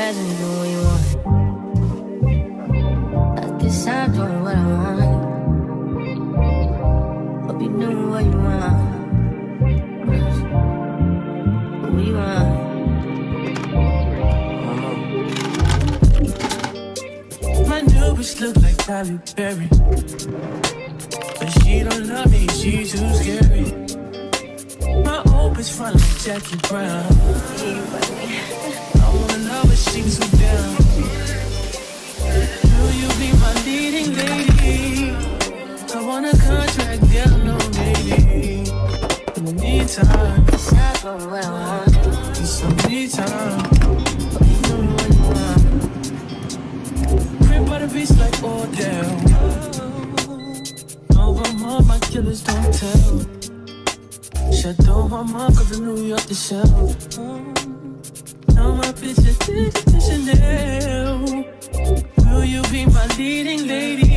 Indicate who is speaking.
Speaker 1: guys and do what you want. I decide doing what I want. Hope you do what you want. What you want. My new bitch look like Tyler Perry, but she don't love me, she too scary. My old bitch front like Jackie Brown. I wanna love her, she too down. Will you be my leading lady? I want a contract, girl, no lady. In the meantime, decide for what I want. In some me time, you know what you want. Crib by the beach like Odell. Over my killers don't tell. Shadow my mark of the New York to shelf. Now my bitch is Chanel. Will you be my leading lady?